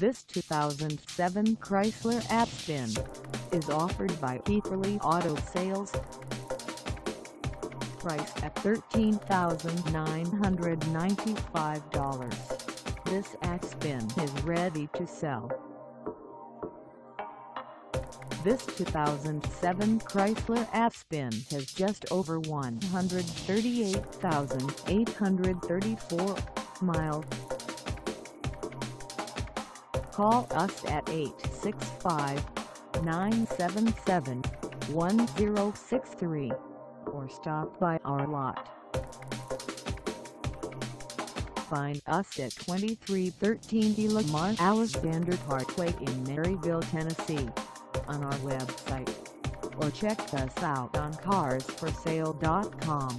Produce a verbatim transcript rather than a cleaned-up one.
This two thousand seven Chrysler Aspen is offered by Hepperly Auto Sales. Priced at thirteen thousand nine hundred ninety-five dollars, this Aspen is ready to sell. This two thousand seven Chrysler Aspen has just over one hundred thirty-eight thousand eight hundred thirty-four miles. Call us at eight six five, nine seven seven, one zero six three or stop by our lot. Find us at twenty-three thirteen Lamar Alexander Parkway in Maryvill, Tennessee, on our website, or check us out on cars for sale dot com.